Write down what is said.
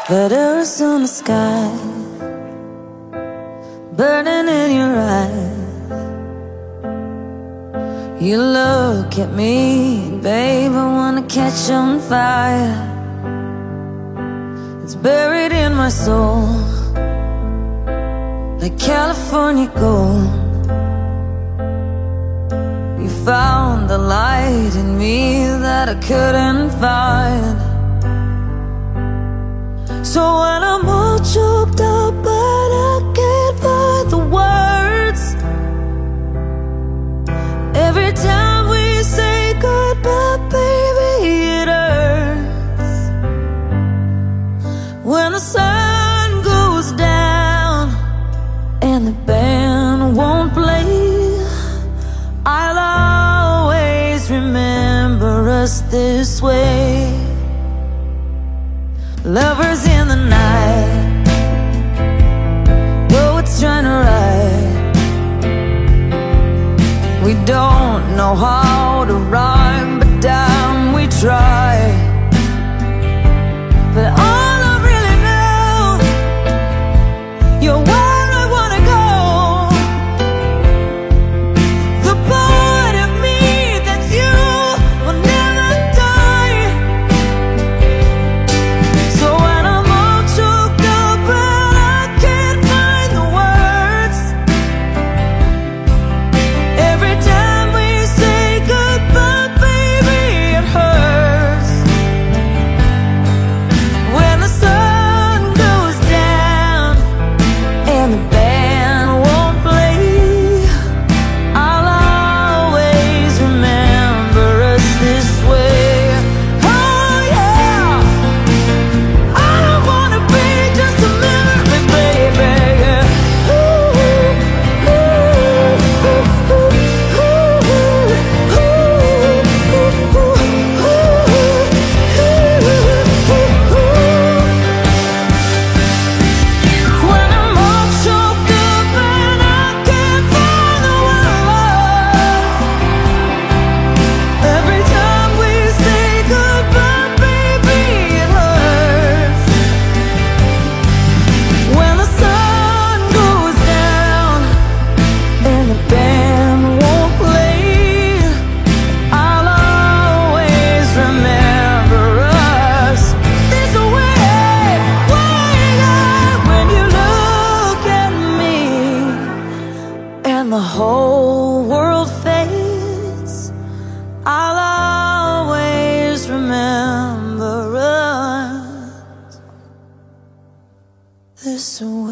Letters on the sky, burning in your eyes. You look at me, babe, I wanna catch on fire. It's buried in my soul, like California gold. You found the light in me that I couldn't find. So when I'm all choked up but I can't find the words, every time we say goodbye, baby, it hurts. When the sun goes down and the band won't play, I'll always remember us this way. Lovers in the night, poets trying to write. We don't know how to rhyme, but damn, we try. But all I really know, you're where I wanna go. The part of me that's you will never die. So when I'm all choked up and I can't find the words, every time we say goodbye, baby, it hurts. When the sun goes down and the band won't play, I'll always remember us this way. Oh yeah, I don't wanna be just a memory, baby. Ooh, ooh, ooh, ooh, ooh, ooh, when I'm all choked up and I can't find the word, every time we say goodbye, baby, it hurts. When the sun goes down and the band won't play, I'll always remember us this way. When you look at me and the whole world fades, I'll always remember us this way.